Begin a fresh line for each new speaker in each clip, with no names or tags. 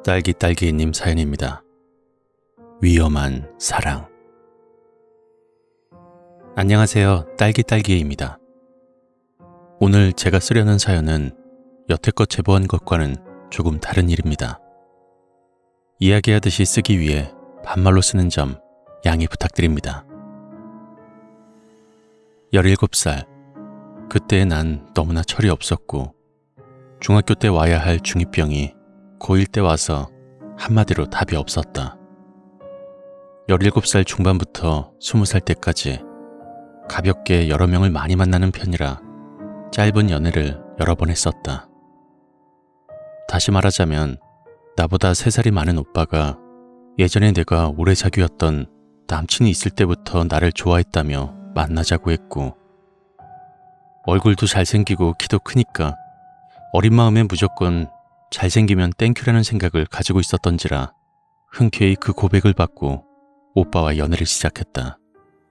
딸기님 사연입니다. 위험한 사랑. 안녕하세요. 딸기입니다. 오늘 제가 쓰려는 사연은 여태껏 제보한 것과는 조금 다른 일입니다. 이야기하듯이 쓰기 위해 반말로 쓰는 점 양해 부탁드립니다. 17살. 그때 난 너무나 철이 없었고 중학교 때 와야 할 중2병이 고1 때 와서 한마디로 답이 없었다. 17살 중반부터 20살 때까지 가볍게 여러 명을 많이 만나는 편이라 짧은 연애를 여러 번 했었다. 다시 말하자면 나보다 3살이 많은 오빠가 예전에 내가 오래 사귀었던 남친이 있을 때부터 나를 좋아했다며 만나자고 했고, 얼굴도 잘생기고 키도 크니까 어린 마음에 무조건 잘생기면 땡큐라는 생각을 가지고 있었던지라 흔쾌히 그 고백을 받고 오빠와 연애를 시작했다.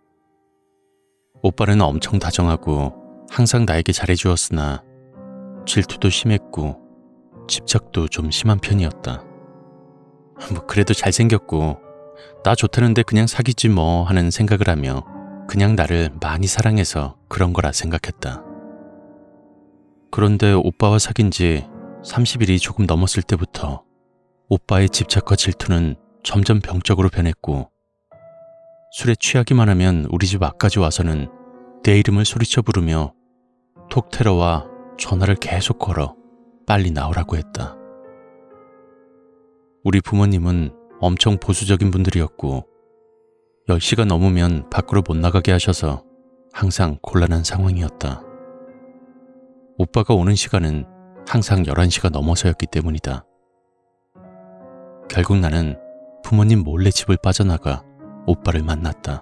오빠는 엄청 다정하고 항상 나에게 잘해주었으나 질투도 심했고 집착도 좀 심한 편이었다. 그래도 잘생겼고 나 좋다는데 그냥 사귀지 뭐 하는 생각을 하며 그냥 나를 많이 사랑해서 그런 거라 생각했다. 그런데 오빠와 사귄 지 30일이 조금 넘었을 때부터 오빠의 집착과 질투는 점점 병적으로 변했고, 술에 취하기만 하면 우리 집 앞까지 와서는 내 이름을 소리쳐 부르며 톡 테러와 전화를 계속 걸어 빨리 나오라고 했다. 우리 부모님은 엄청 보수적인 분들이었고 10시가 넘으면 밖으로 못 나가게 하셔서 항상 곤란한 상황이었다. 오빠가 오는 시간은 항상 11시가 넘어서였기 때문이다. 결국 나는 부모님 몰래 집을 빠져나가 오빠를 만났다.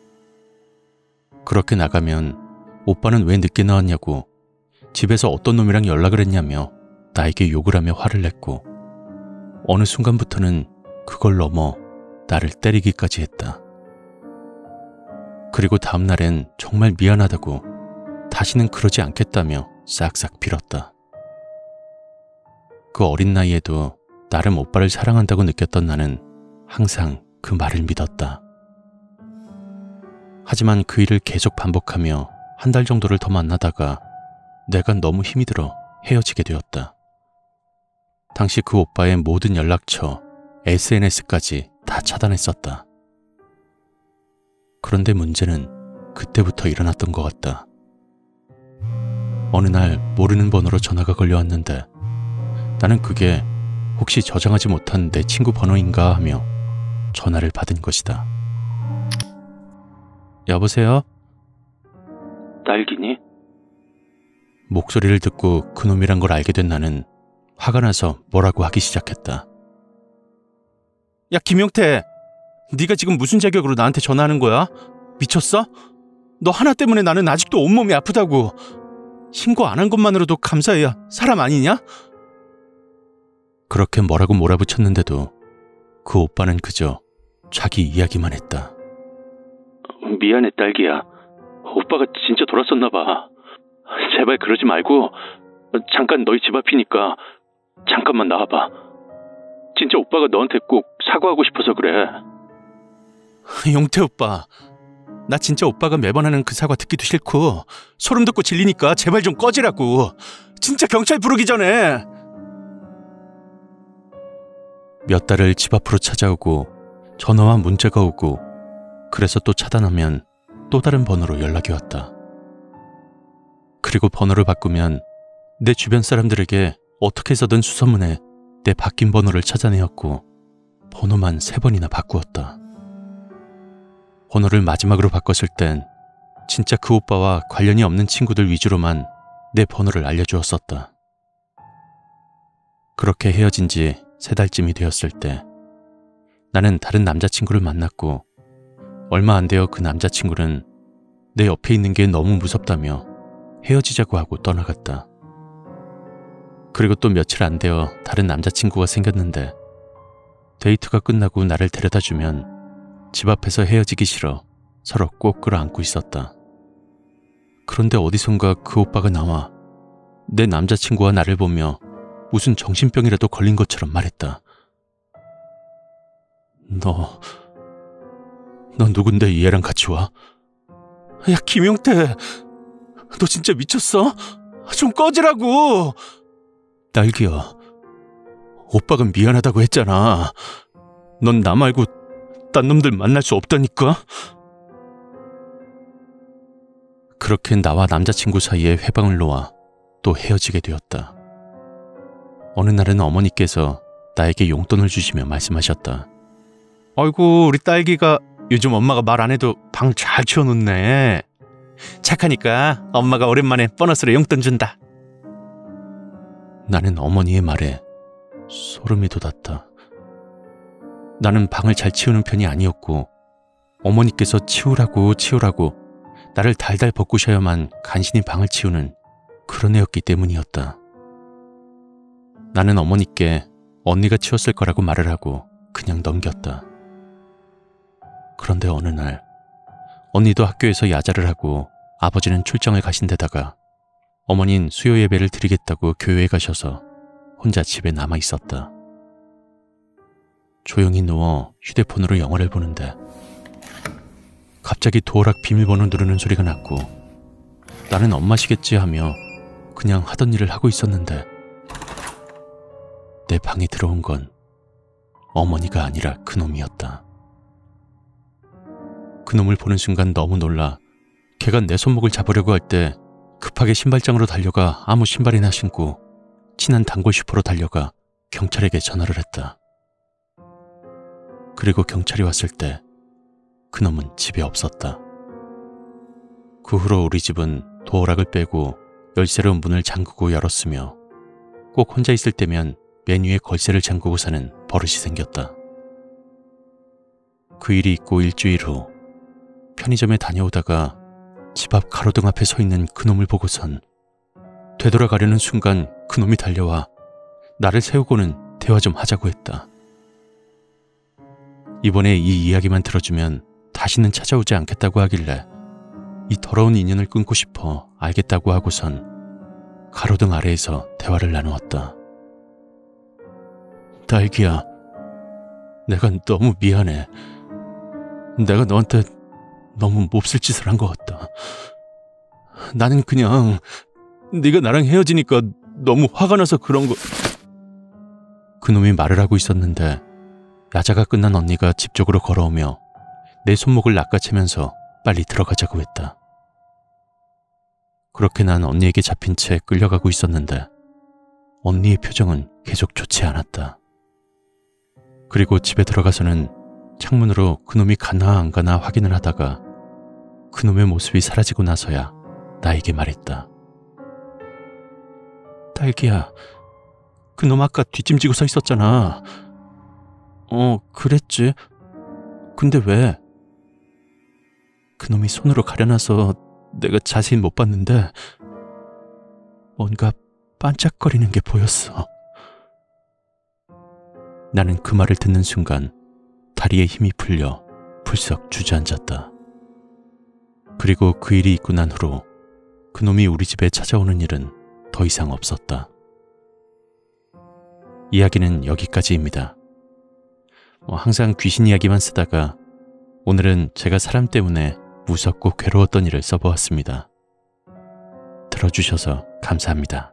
그렇게 나가면 오빠는 왜 늦게 나왔냐고, 집에서 어떤 놈이랑 연락을 했냐며 나에게 욕을 하며 화를 냈고, 어느 순간부터는 그걸 넘어 나를 때리기까지 했다. 그리고 다음 날엔 정말 미안하다고 다시는 그러지 않겠다며 싹싹 빌었다. 그 어린 나이에도 나름 오빠를 사랑한다고 느꼈던 나는 항상 그 말을 믿었다. 하지만 그 일을 계속 반복하며 한 달 정도를 더 만나다가 내가 너무 힘이 들어 헤어지게 되었다. 당시 그 오빠의 모든 연락처, SNS까지 다 차단했었다. 그런데 문제는 그때부터 일어났던 것 같다. 어느 날 모르는 번호로 전화가 걸려왔는데 나는 그게 혹시 저장하지 못한 내 친구 번호인가 하며 전화를 받은 것이다. 여보세요?
딸기니?
목소리를 듣고 그놈이란 걸 알게 된 나는 화가 나서 뭐라고 하기 시작했다.
야, 김용태, 네가 지금 무슨 자격으로 나한테 전화하는 거야? 미쳤어? 너 하나 때문에 나는 아직도 온몸이 아프다고. 신고 안 한 것만으로도 감사해야 사람 아니냐?
그렇게 뭐라고 몰아붙였는데도 그 오빠는 그저 자기 이야기만 했다.
미안해, 딸기야. 오빠가 진짜 돌았었나 봐. 제발 그러지 말고 잠깐 너희 집 앞이니까 잠깐만 나와봐. 진짜 오빠가 너한테 꼭 사과하고 싶어서 그래.
용태 오빠, 나 진짜 오빠가 매번 하는 그 사과 듣기도 싫고 소름 돋고 질리니까 제발 좀 꺼지라고. 진짜 경찰 부르기 전에.
몇 달을 집 앞으로 찾아오고 전화와 문자가 오고, 그래서 또 차단하면 또 다른 번호로 연락이 왔다. 그리고 번호를 바꾸면 내 주변 사람들에게 어떻게 해서든 수소문해 내 바뀐 번호를 찾아내었고 번호만 3번이나 바꾸었다. 번호를 마지막으로 바꿨을 땐 진짜 그 오빠와 관련이 없는 친구들 위주로만 내 번호를 알려주었었다. 그렇게 헤어진 지 3달쯤이 되었을 때 나는 다른 남자친구를 만났고, 얼마 안 되어 그 남자친구는 내 옆에 있는 게 너무 무섭다며 헤어지자고 하고 떠나갔다. 그리고 또 며칠 안 되어 다른 남자친구가 생겼는데 데이트가 끝나고 나를 데려다주면 집 앞에서 헤어지기 싫어 서로 꼭 끌어안고 있었다. 그런데 어디선가 그 오빠가 나와 내 남자친구와 나를 보며 무슨 정신병이라도 걸린 것처럼 말했다.
너 누군데 얘랑 같이 와? 야, 김용태, 너 진짜 미쳤어? 좀 꺼지라고. 딸기야, 오빠가 미안하다고 했잖아. 넌 나 말고 딴 놈들 만날 수 없다니까. 그렇게 나와 남자친구 사이에 회방을 놓아 또 헤어지게 되었다. 어느 날은 어머니께서 나에게 용돈을 주시며 말씀하셨다. 아이고, 우리 딸기가 요즘 엄마가 말 안 해도 방 잘 치워놓네. 착하니까 엄마가 오랜만에 보너스로 용돈 준다. 나는 어머니의 말에 소름이 돋았다. 나는 방을 잘 치우는 편이 아니었고 어머니께서 치우라고 나를 달달 볶으셔야만 간신히 방을 치우는 그런 애였기 때문이었다. 나는 어머니께 언니가 치웠을 거라고 말을 하고 그냥 넘겼다. 그런데 어느 날 언니도 학교에서 야자를 하고 아버지는 출장을 가신 데다가 어머니는 수요 예배를 드리겠다고 교회에 가셔서 혼자 집에 남아 있었다. 조용히 누워 휴대폰으로 영화를 보는데 갑자기 도어락 비밀번호 누르는 소리가 났고 나는 엄마시겠지 하며 그냥 하던 일을 하고 있었는데 내 방에 들어온 건 어머니가 아니라 그놈이었다. 그놈을 보는 순간 너무 놀라 걔가 내 손목을 잡으려고 할 때 급하게 신발장으로 달려가 아무 신발이나 신고 친한 단골 슈퍼로 달려가 경찰에게 전화를 했다. 그리고 경찰이 왔을 때 그놈은 집에 없었다. 그 후로 우리 집은 도어락을 빼고 열쇠로 문을 잠그고 열었으며 꼭 혼자 있을 때면 맨 위에 걸쇠를 잠그고 사는 버릇이 생겼다. 그 일이 있고 일주일 후 편의점에 다녀오다가 집 앞 가로등 앞에 서 있는 그놈을 보고선 되돌아가려는 순간 그놈이 달려와 나를 세우고는 대화 좀 하자고 했다. 이번에 이 이야기만 들어주면 다시는 찾아오지 않겠다고 하길래 이 더러운 인연을 끊고 싶어 알겠다고 하고선 가로등 아래에서 대화를 나누었다. 딸기야, 내가 너무 미안해. 내가 너한테 너무 몹쓸 짓을 한 것 같다. 나는 그냥 네가 나랑 헤어지니까 너무 화가 나서 그런 거. 그놈이 말을 하고 있었는데 야자가 끝난 언니가 집 쪽으로 걸어오며 내 손목을 낚아채면서 빨리 들어가자고 했다. 그렇게 난 언니에게 잡힌 채 끌려가고 있었는데 언니의 표정은 계속 좋지 않았다. 그리고 집에 들어가서는 창문으로 그놈이 가나 안 가나 확인을 하다가 그놈의 모습이 사라지고 나서야 나에게 말했다. 딸기야, 그놈 아까 뒷짐지고 서 있었잖아. 그랬지. 근데 왜? 그놈이 손으로 가려놔서 내가 자세히 못 봤는데 뭔가 반짝거리는 게 보였어. 나는 그 말을 듣는 순간 다리에 힘이 풀려 불썩 주저앉았다. 그리고 그 일이 있고 난 후로 그놈이 우리 집에 찾아오는 일은 더 이상 없었다. 이야기는 여기까지입니다. 항상 귀신 이야기만 쓰다가 오늘은 제가 사람 때문에 무섭고 괴로웠던 일을 써보았습니다. 들어주셔서 감사합니다.